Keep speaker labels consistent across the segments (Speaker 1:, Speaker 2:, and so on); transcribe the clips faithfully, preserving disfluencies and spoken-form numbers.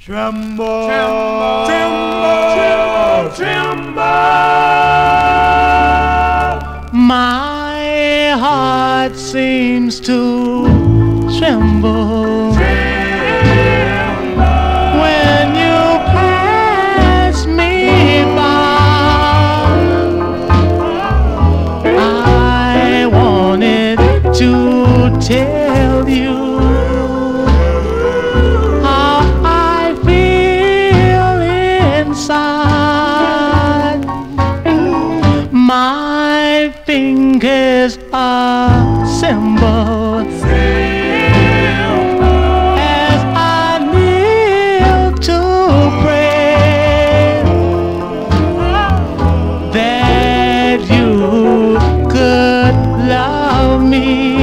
Speaker 1: Tremble,
Speaker 2: Tremble,
Speaker 1: tremble, tremble.
Speaker 2: My heart seems to tremble,
Speaker 1: Tremble.
Speaker 2: when you pass me by. I wanted to tell you how I feel inside. My fingers are symbol as I kneel to pray that you could love me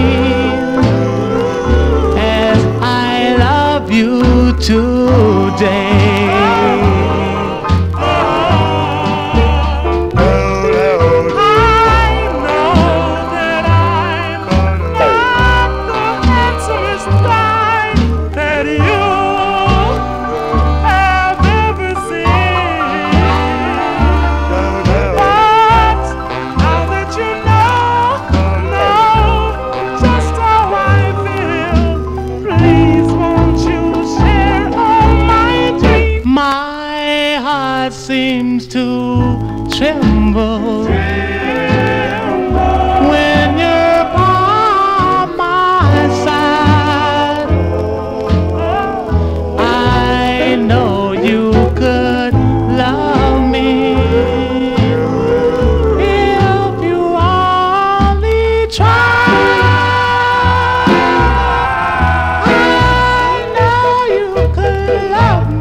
Speaker 2: as I love you today. Seems to tremble,
Speaker 1: Tremble.
Speaker 2: when you're by my side. I know you could love me if you only try. I know you could love me